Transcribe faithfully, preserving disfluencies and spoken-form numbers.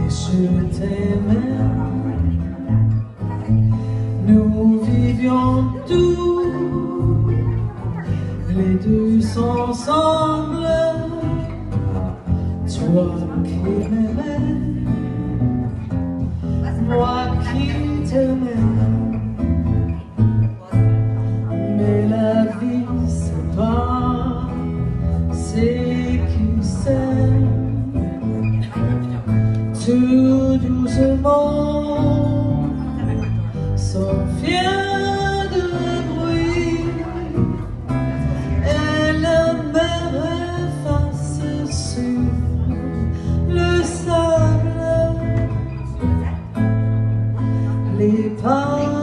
je t'aimais. Nous vivions tous les deux ensemble. Toi qui m'aimais, moi qui t'aimais. Mais la vie c'est pas c'est qui s'aiment. Tout doucement, sans fier de bruit, et la mer efface sur le sable les pas.